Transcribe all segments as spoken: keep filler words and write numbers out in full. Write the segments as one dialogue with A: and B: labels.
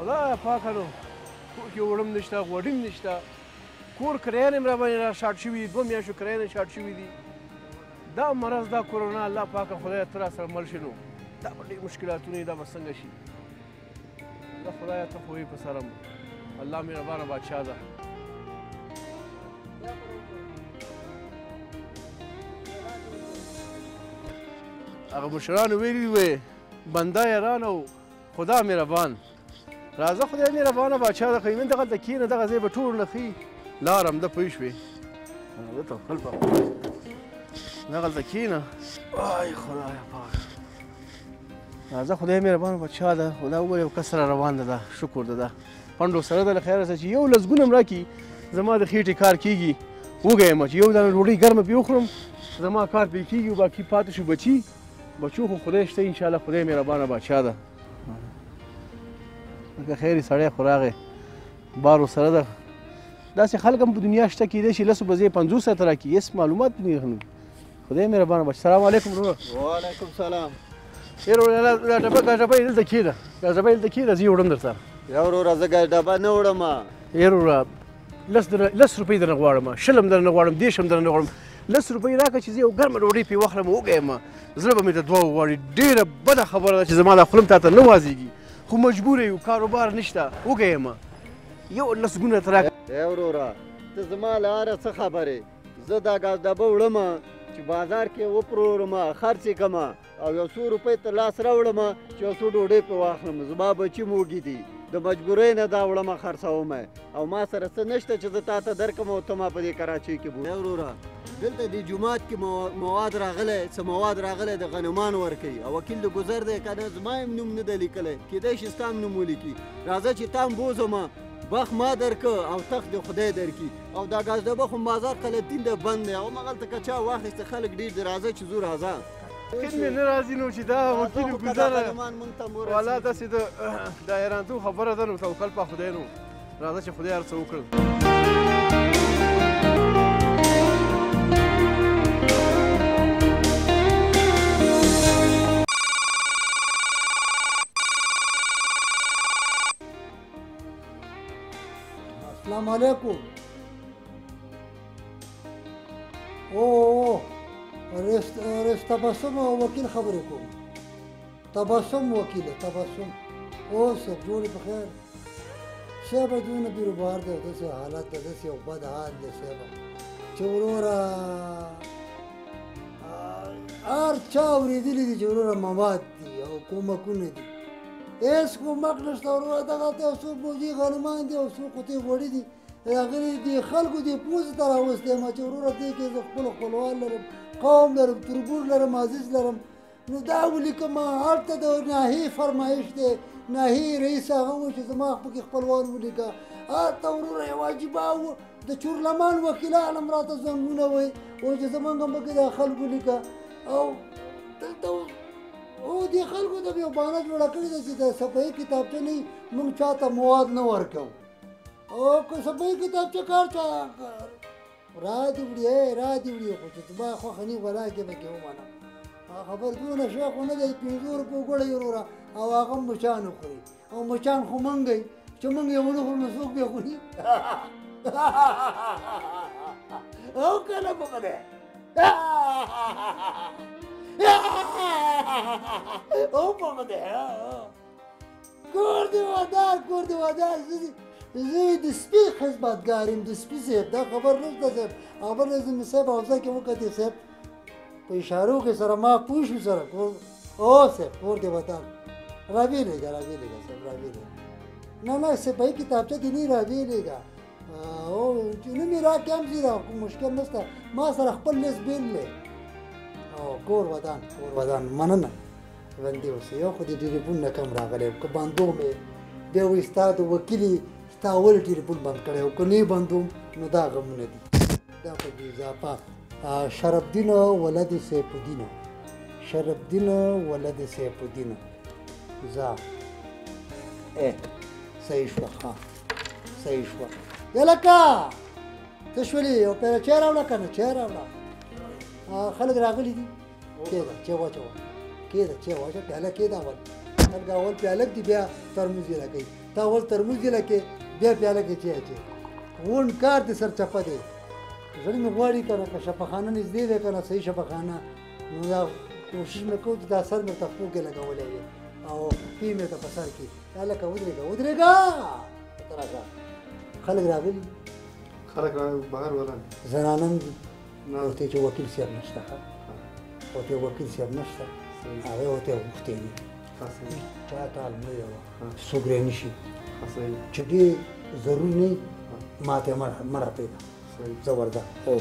A: خدایه پاکه نو کور کې وړم نشته غوډۍ هم نشته کور کرایه هم راباندې را شاټ شوي دي دوه میاشتو کرایه نه شاټ شوي دي دا مرض دا کرونا الله پاکه خدایه ته را سره مل شي نو دا به ډېر مشکلاتونه دا به څنګه شي دا خدایه ته خو یې په سره الله مهربانه بادشاه ده هغه مشرانو ویلي وې بنده یاران او خدا مهربان راځه خدای مهربانه بادشاه ده خو من دغلته کښېنه دغه ځای به ټول نه ښي لار همده پوه شوې توکل په خدای دغلته کښېنه وای خدایه پاک راځه خدای مهربانه بادشاه ده خو دا وګوره یو کس سره روان ده دا شکر ده دا پنډو سره ده له خیره چې یو لسګونه هم راکړي زما د خېټې کار کېږي وږی یم چې یو دانه ډوډۍ ګرمه پرې وخورم زما کار پرې کېږي او باقي پاتې شو بچي بچو خو خدای شته انشاءالله خدای مهربانه بادشاه ده لکه خیر سړی خو راغی بار ورسره ده داسې خلک هم په دنیا شته کیدای شي لسو بجې پنځوس ساعته راکړي هېڅ معلومات نه خدای مهربانه بادشاه سلام علیکم وروره
B: وعلیکم سلام
A: یر وروره دا ډبه ګاز ډبه یې دلته کښېږده ګاز ډبه یې دلته کښېږده زه یې وړم در سره
B: یا وروره زه ګاز ډبه نه وړم
A: یر وروره لس لس روپۍ درنه غواړم شل هم درنه غواړم دېرش هم درنه غواړم لس روپۍ راکړه چې زه یو ګرمه ډوډۍ پرې وخورم وږی یم زړه به مې د دوه وغواړي ډېره بده خبره ده چې زما دا خوله م تا ته نه وازېږي خو مجبوره یو کاروبار نشته وږی یم یو لسګونه ته راکړه
B: ای وروره ته زما له هره څه خبرې زه دا ګاز ډبه وړم چې بازار کې وپلورم خرڅ یې کړم او یو څو روپۍ تر لاس راوړم چې یو څو ډوډۍ پرې واخلم زما بچي م وږي دي د مجبورۍ نه دا وړم خرڅوم او ما سره څه نشته چې زه تا ته درکړم او ته ما په دې کراچۍ کې بوځې وروره دلته دې جومات کې مواد راغلی څه مواد راغلی د غنمانو ورکوي او وکیل د ګذر دی که نه زما هم نوم نه دی لیکلی کیدای شي ستا هم نوم ولیکي راځه چې تا هم بوځم بخ ما درکه او تخت دې خدای درکړي او دا ګاز ډبه خو بازار قلتین دی بند دی او همغلته که چا واخیسته خلک ډېر دي راځه چې ځو راځه
A: خېل مې نه راځي نو چې دا وکیل ګذره والا داسې د حیرانتوب خبره ده نو توکل په خدای نو راځه چې خدای هر څه وکړل
C: السلام علیکم او رس تبسم وکیل خبرې کوم تبسم وکیل تبسم او صاحب جوړې په خیر صاحب دونه بیروبار دی داسې حالت دی داسې یو بد حال دی صاحب چې وروره هر چا اورېدلي دي چې وروره مواد دي او کومکونه دي هېڅ کومک نشته وروره دغلته یو څو بوجي غنمان دي او څو قوطۍ غوړي دي هغې دې خلکو دې پوزې ته راوستی یم چې وروره دې کې زه خپل خپلوان لرم قوم لرم تربور لرم عزیز لرم نو دا ولیکم هلته د ناهي فرمایش دی ناهي رئیس هغه و چې زما پکې خپلوان ولیکه هلته وروره یو عجیبه و د چورلمان وکیلان هم راته زنګونه وایي وایي چې زمونږ هم پکې دا خلکو لیکه او دلته او دې خلکو ته یو بهانه جوړه کړې ده چې د صفحې کتابچه نه موږ چاته مواد نه ورکوو او که صفحې کتابچه کار چا را دې وړي را دې وړي خو چې زما خوښه نه ولا کې به کې ومنم خبر دونه شیخ خو نه دی پنځو روپو ګوړی وروره او هغه هم مچان وخوري او مچان خو موږ دی چې موږ یې ونه خورو نو څوک بې خوري او که نه په خدای او په خدای کور دې ودار کور دې ودار زه د سپي خدمتګار یم د سپي صاحب دا خبر نشته صاحب خبر نه زمې صاحب حوزه کې وکتې صاحب په اشارو کې سره ما پوه شو سره کور او صاحب کور دې ودار راویلېږه راویلېږه صاحب راویلېږه نه نه صفحې کتابچه دې نه راویلېږه او چې نه مې راکړې هم زیره کوم مشکل نشته ما سره خپل لیست بیل دی او کور ودان کور ودان مننه ژوندي اوسئ یو خو دې ټلیفون نه کم راغلی که بندوم یې بیا وایي ستا د وکیلي ستا ولې ټلیفون بند کړی او که نه یې بندوم نو دا غمونه دي دا په دې اضافه شرفدین ولد سیفالدین شرفدین ولد سیفالدین زه ای صحیح شوه ښه صحیح شوه یلکه څه شولې یو پیره چای راوړه که نه چای راوړه خلک راغلي دي کېده چای واچوه کېده چای واچوه پیاله کېده اول خلک اول پیاله دي بیا ترموز یې لګوي ته اول ترموز یې لګې بیا پیاله کې چای اچوي غونډ کار دې سرچپه دی زړه مې غواړي که نه که شفاخانه نږدې دی که نه صحیح شفاخانه نو دا کوشش مې کوو چې دا سر مې تخپو کې لګولی وي او پی مې ته په سر کې دا لکه ودرېږه ودرېږه ته راشه خلک راغلي
D: خلک را بغیر ولن
C: زنانه هم دي ورته چې وکیل صاحب نشته ورته وکیل صاحب نشته هغې ورته غوښتې دي چا ته المرۍ وه څوک رې نه شي چې ډېر ضروري نه وي ما ته مه راپرېږده زه ورځه هو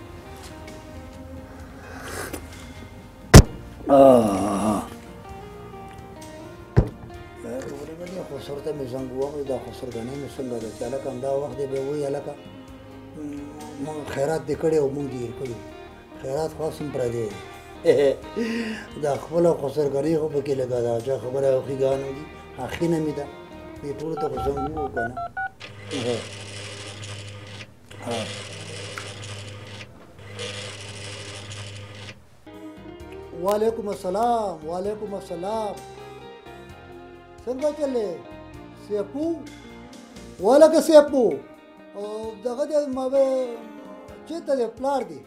C: خسر ته مې زنګ ووهی دا خسرګنۍ مې څنګه ده چې هلکه همدا وخت دی بیا وایي هلکه موږ خیرات دې کړی او موږ دې هېر کړي خیرات خو هسې هم پردی دی دا خپله خسرګنۍ خو پکې لږه دا چا خبره او ښېګانو دي اخینه مې ده دې ټولو ته خو زنګ ووهو که نه وعلیکم السلام وعلیکم السلام څنګه چلې سیپو ولکه سیپو دغه دی ماوې چېرته دی پلار دی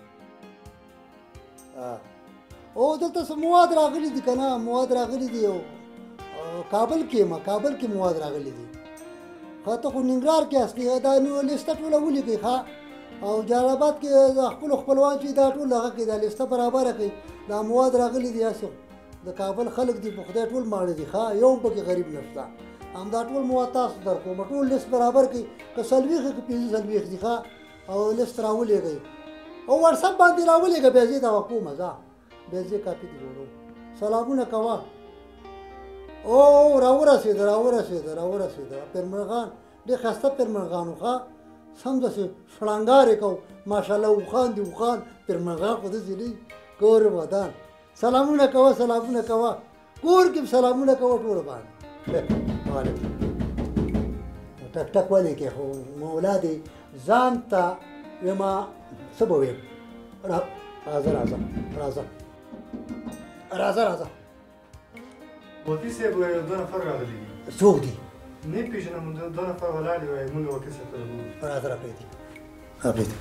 C: او دلته څه مواد راغلي دي که نه مواد راغلي دي او کابل کې یم کابل کې مواد راغلي دي ښه ته خو ننګرهار کې اصلي دا نو لیسته ټوله ولیکئ ښه او جلالاباد کې د خپلو خپلوان چې دا ټول هغه کې دا لیسته برابره کړئ دا مواد راغلي دي هسې د کابل خلک دي په خدای ټول ماړه دي ښه یو هم پکې غریب نشته همدا ټول مواد تاسو درکوم ټول لیست برابر کړئ که څلوېښت که پنځه څلوېښت دي ښه او لیست راولېږئ او وټساپ باندې راولېږه بیا زه یې دغه کومه ځه بیا زه یې کاپي دې جوړوم سلامونه کوه او راورسېده راورسېده راورسېده پیرمرغان ډېر ښایسته پیرمرغان وو ښه سمداسې شړنګار یې کوو ماشاءالله اوښان دي اوښان پیرمرغان خو داسې نه کور ودان سلامونه کوه سلامونه کوه کور کې سلامونه کوه ټول باندې وعلیکم ټک ټک ولې کې خو مولا دې ځان ته ویما څه به ویم راځه راځه راځه راځه راځه
D: وکیل صاحب دوه نفر راغلي دي
C: څوک دي
D: نه پېژنم دوه نفر ولاړ دي وایي مونږ وکیل صاحب ته وګورو
C: راځه راپرېږدي راپرېږدي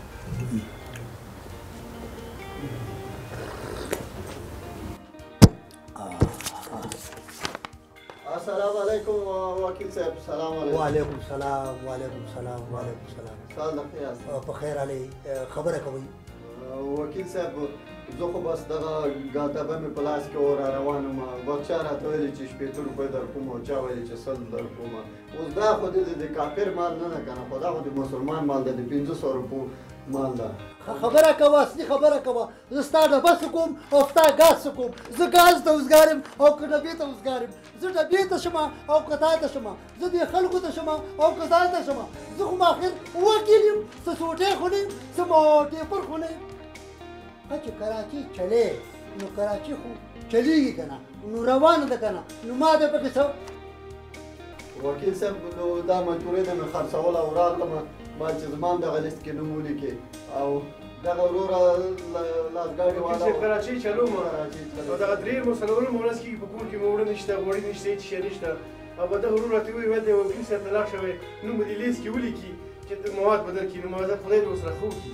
B: السلام علیکم وکیل صاحب سلام علیکم
C: وعلیکم السلام وعلیکم السلام وعلیکم السلام
B: سال د خیر
C: په خیر علي خبره کوئ
B: وکیل صاحب زه خو بس دغه ګاتبه مې په لاس کې ور روان وم وخت چا راته ویلي چې شپېته روپۍ درکوم او چا ویلي چې سل درکوم اوس دا خو د کافر مال نه ده که نه خو دا خو د مسلمان مال ده د پنځه سوه روپو مال ده
C: خبره کوه اصلي خبره کوه زه ستا ډبه سکوم او ستا ګاز سکوم زه ګاز ته وزګارم او که ډبې ته وزګارم زه ډبې ته شمه او که تا ته شمه زه دې خلکو ته شمه او که ځان ته شمه زه خو ماخر وکیل یم څه سوټی خو نه یم څه موټیپر خو نه یم ښه چې کراچي چلې نو کراچي خو چلیږي که نه نو روانه ده که نه نو ما ده پکې څه
B: وکیل صاحب نو دا مجبورۍ ده مې خرڅول او راغلم ما چې زما هم دغه لیست کې نوم ولیکې او دغه وروره لاسګاډي والا
A: کراچۍ چلو ما او دغه درې مسلمانانو مونځ کې په کور کې موړه نشته غوړي نشته هېڅ شی نشته او به دغه ورور راته وویل دی وکیل صاحب ته لاړ شوی نوم به دې لیست کې ولیکي چې مواد بدل کړي نو مواد خدای دې ورسره ښه وکړي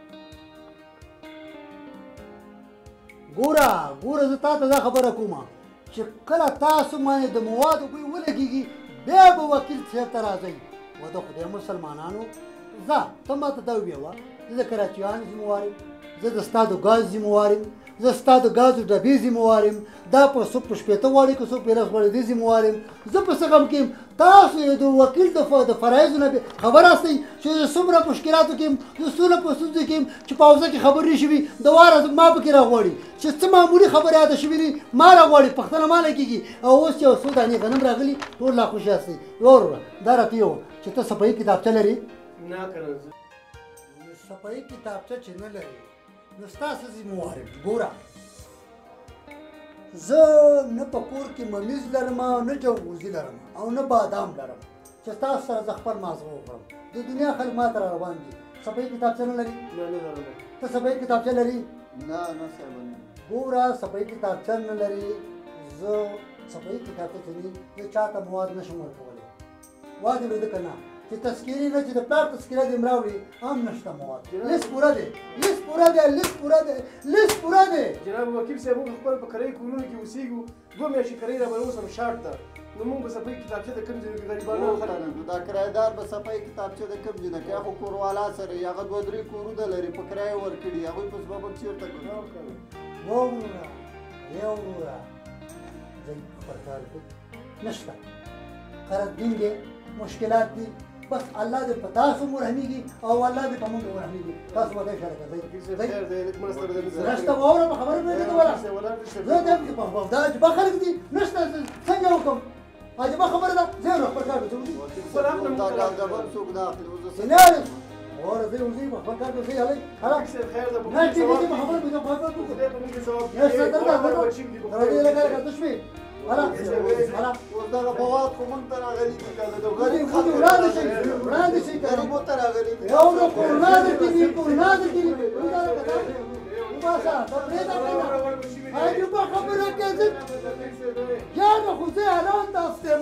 C: ګوره ګوره زه تا ته دا خبره کومه چې کله تاسو باندې د موادو بوی ولګېږي بیا به وکیل صاحب ته راځئ و د خدای مسلمانانو ځه ته ما ته دا وویوه زه د کراچیان ذموار یم زه د ستا د ګاز ذموار یم زه ستا د ګازو ډبې ذموار یم دا په څوک په شپېته غواړي که څوک په لس غواړي دې ذموار یم زه په څه غم کې یم تاسو د وکیل د فرایضو نه خبر هستئ چې زه څومره مشکلاتو کې یم زه څومره په ستونزو کې یم چې په حوزه کې خبر نه شوي د واره ما پکې راغواړي چې څه معمولي خبرې یاده شوي دي ما راغواړي پښتنه ما نه کېږي او اوس چې یو څو دانې غنم راغلي ټول لا خوشي هستئ وروره دا راته یو چې ته صفایي کتابچه لرې
A: نه که نه
C: صفایي کتابچه چې نه لرې نو ستاسو ذموار یم ګوره زه نه په کور کې ممیز لرم نه جوغوزي لرم او نه بادام لرم چې تاسو سره زه خپل مازغه وخورم د دنیا خلک ما ته را روان دي صفایي کتابچه نه لري
A: نه نه لرم
C: ته صفایي کتابچه لري
B: نه نه صاحب
C: ګوره صفایي کتابچه نه لري زه صفحې کتابچه کې دي زه چاته مواد نشم ورکولی واد یې ده که نه چې تذکرې نه چې د پلار تذکره دې م راوړي هم نشته مواد لیست پوره دی لیست پوره دی لیست پوره دی لیست پوره دی
A: جناب وکیل صاحب موږ خپل په کرایي کورونو کې اوسېږو دوه میاشتې کرایي راباندې اوس هم شارټ ده نو موږ به صفحې کتابچه د کوم ځای غریبانو خلک
B: نو دا کرایدار به صفحې کتابچه د کوم ځای نه کوي خو کوروالا سره یې هغه دوه درې کورونه لري په کرایه ورکړي هغوی په سبب چېرته کوي
C: ووره یو وروره زه خپل کار کوي نشته قرض دین دی مشکلات دي بس الله دې په تاسو مرحمېږي او الله دې په موږ مرحمېږي تاسو به دا اشاره کوئ نشته واوره په خبره نه دی ولا زه دې په دا چې به خلک دي نشته څنګه وکړم عجیبه خبره ده زه نو خپل کار کوم
B: دا ګاډبن څوک نه اخلي اوس زه
C: نه واوره زه وزي په خپل کار کوم هلي خلاص نه چې دې په خبره به په خبره کوم یا څه درته راځي لګا راځي شوي خلاص خلاص
B: اوس دغه فواد خو مونږ ته راغلي دي که د غریب
C: خو وړاندې شي وړاندې شي
B: غریبو ته راغلي دي
C: یو نو کورونا درکړي کورونا درکړي وباسه ته پرېږده کنه عجیبه خبره کوي یاره خو زه الان داسې